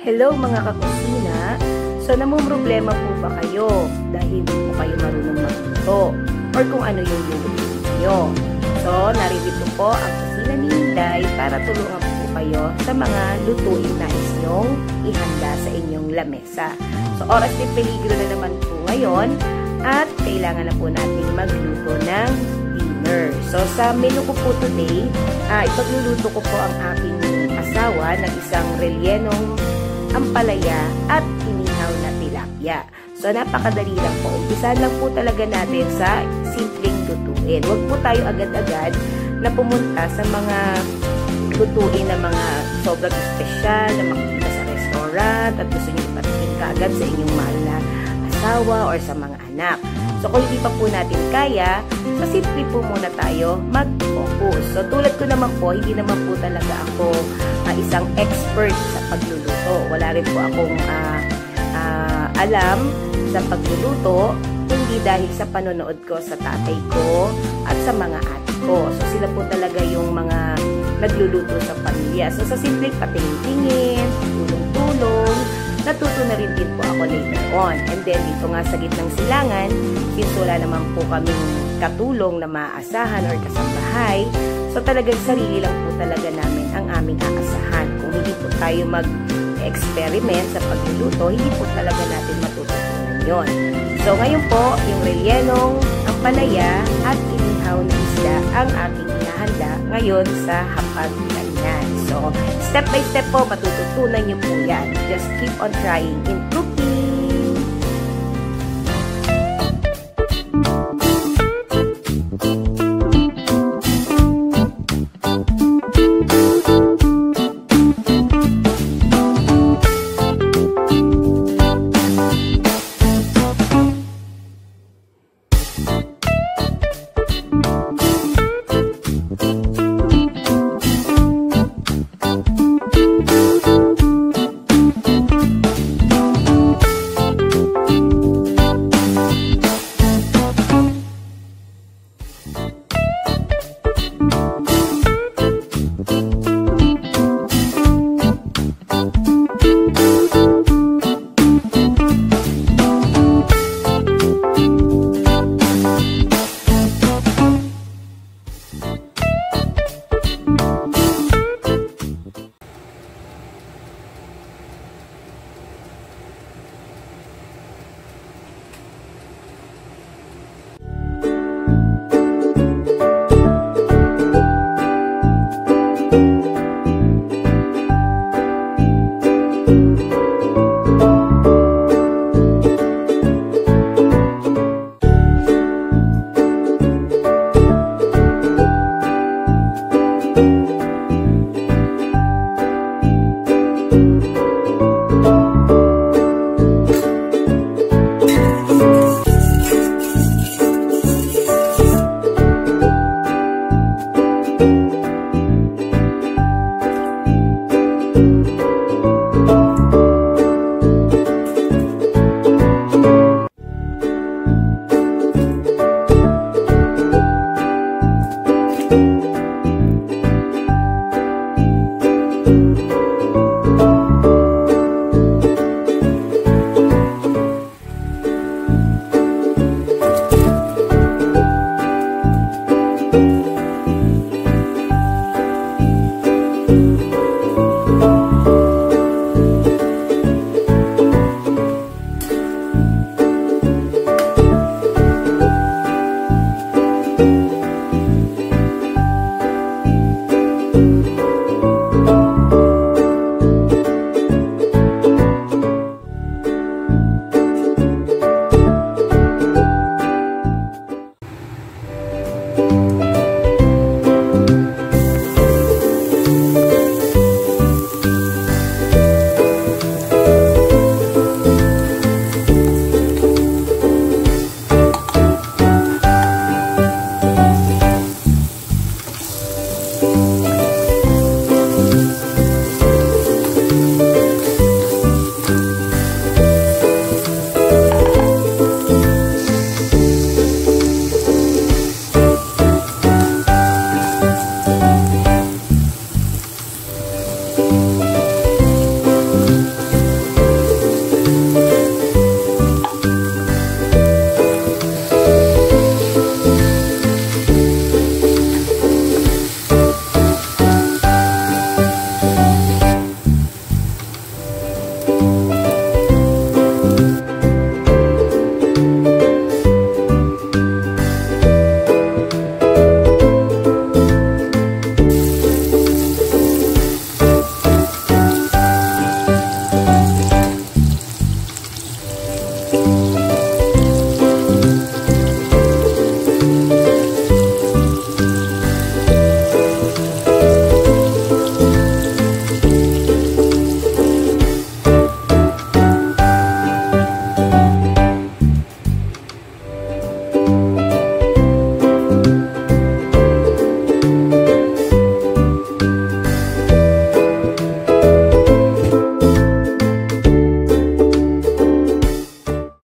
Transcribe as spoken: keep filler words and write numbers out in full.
Hello mga kakusina! So namumroblema po ba kayo dahil hindi po kayo marunong magluto or kung ano yung lulutuin niyo? So naririto po ang kusina ni Inday para tulungan po kayo sa mga lutuin nais nyong ihanda sa inyong lamesa. So oras de peligro na naman po ngayon at kailangan na po natin magluto ng dinner. So sa menu ko po today, uh, ipagluluto ko po ang aking asawa ng isang relyenong ampalaya at inihaw na tilapia. So, napakadali lang po. Umpisahan lang po talaga natin sa simpleng lutuin. Huwag po tayo agad-agad na pumunta sa mga lutuin na mga sobrang espesyal na makikita sa restaurant at gusto nyo ipatingin kaagad sa inyong mahal na asawa or sa mga anak. So, kung hindi pa po natin kaya, so simple po muna tayo mag-focus. So, tulad ko naman po, hindi naman po talaga ako uh, isang expert sa pagluluto. Wala rin po akong uh, uh, alam sa pagluluto, hindi dahil sa panonood ko sa tatay ko at sa mga ate ko. So, sila po talaga yung mga nagluluto sa pamilya. So, sa simpleng patingin-tingin, tulong-tulong, natuto na rin din po ako later on. And then, dito nga sa gitnang silangan, since wala naman po kaming katulong na maaasahan or kasambahay, so talagang sarili lang po talaga namin ang aming aasahan. Kung hindi po tayo mag-experiment sa pagluluto, hindi po talaga natin matututunan yon. So, ngayon po, yung relyenong ampalaya at inihaw na isda ang aking inahanda ngayon sa hapag-kainan. So, step by step po, matututunan nyo po yan. Just keep on trying. Improve